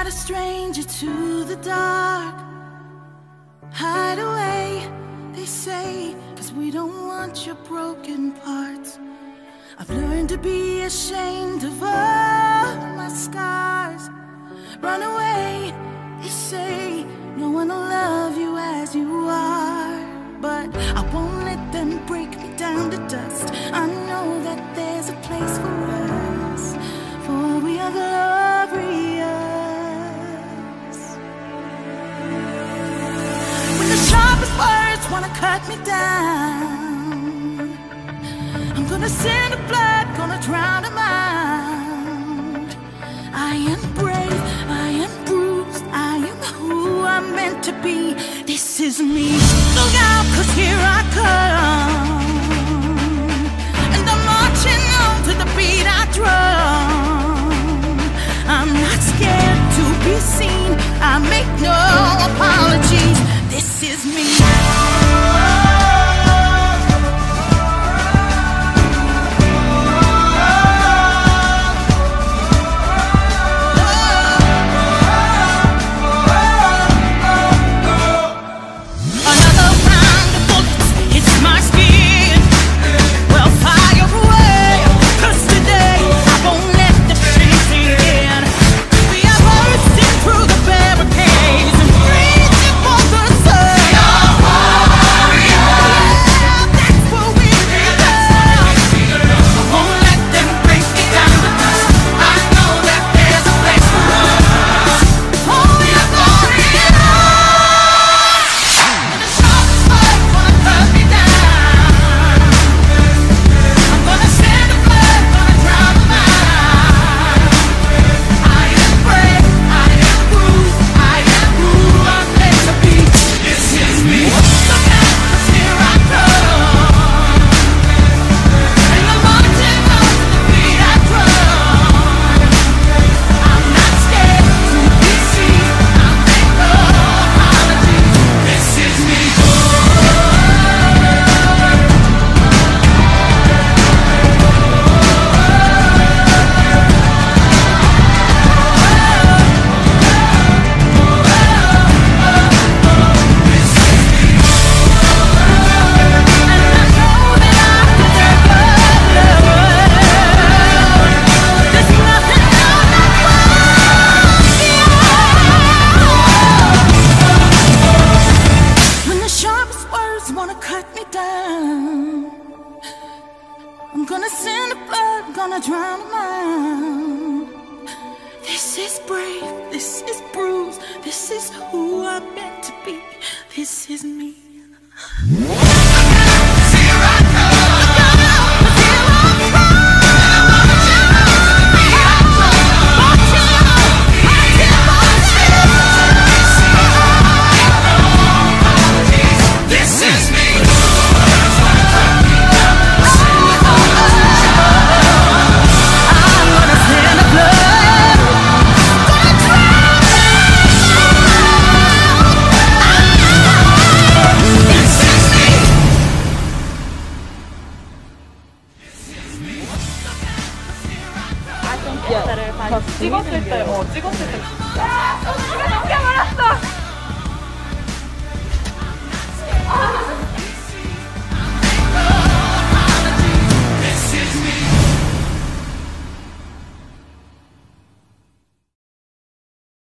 not a stranger to the dark. Hide away, they say, 'cause we don't want your broken parts. I've learned to be ashamed of all my scars. Run away, they say, no one will love you as you are. But I won't let them break me down to dust. I know that there's a place for us, for we are glorious. When the sharpest words wanna cut me down, I'm gonna send the blood, gonna drown them out. I am brave, I am bruised, I am who I'm meant to be. This is me. Look out, 'cause here I come, and I'm marching on to the beat I drum. I'm not scared to be seen, I make no apologies. This is me.